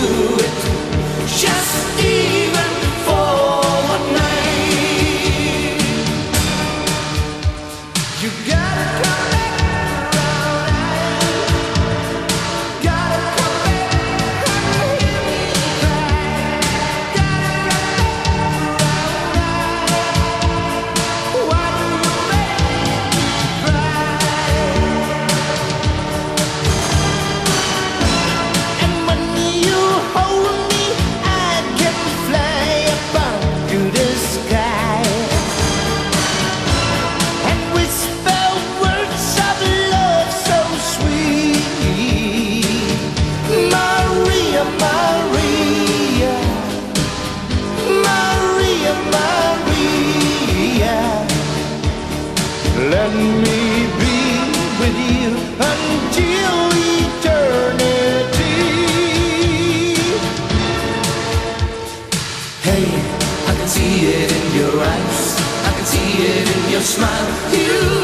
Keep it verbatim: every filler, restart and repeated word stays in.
it, just even for one night. You gotta come back around, gotta come back and hear me cry. Gotta come back around, why do you make me cry? And when you hold me, I can fly up to the sky and whisper words of love so sweet. Maria, Maria, Maria, Maria, let me be with you until eternity. Hey, I can see it in your eyes, I can see it in your smile. You